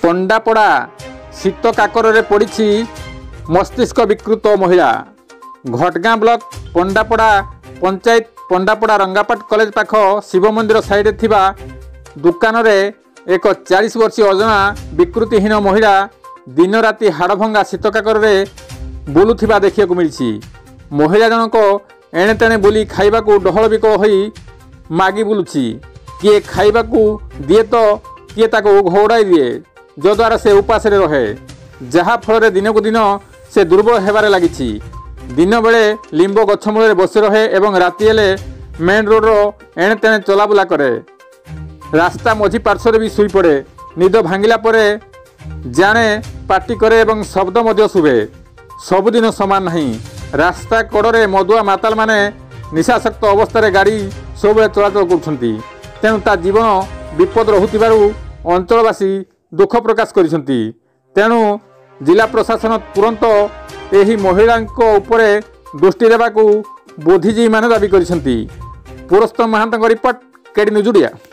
पंडापड़ा शीत काकर पड़ी मस्तिष्क विकृत महिला। घटगाँ ब्लॉक पंडापड़ा पंचायत पंडापड़ा रंगापाट कॉलेज पाख शिव मंदिर साइड थिबा दुकान रे एक 40 वर्षीय अजना विकृतिहीन महिला दिन राति हाड़भंगा शीत काकर बुलुथिबा देखिया मिली। महिला जनक एणे तेणे बुली खाइबा को डहल बिकल होई मागी बुलुछि। किए खाइबा को दिए तो किए ताको घोड़ाई दिए, जद्वारा से उपास रहे, जहा फल दिन को दिन से दुर्बल हेबारे लागिछि। दिन बेले लिंब गछ मूल बसी रहे एवं राति हेले मेन रोड रो एणे तेणे चलाबुला करे। रास्ता मझी पार्श्व भी शुई पड़े। निद भांगिला परे जाने पार्टी करे एवं शब्द मध्य शुभे। सबुदिन समान नहीं। रास्ता कड़े मदुआ माताल माने निशासक्त अवस्था गाड़ी सब चलाचल करछंती। तेणु ता जीवन विपद रहुतिबारु अंचलवासी दुख प्रकाश करिसंती। तेणु जिला प्रशासन तुरंत एही महिलांको उपरे दृष्टि देबाकू बुद्धिजीवी माने दाबी करिसंती। पुरस्तर महांतଙ୍କ रिपोर्ट केडी न्यूज ओडिया।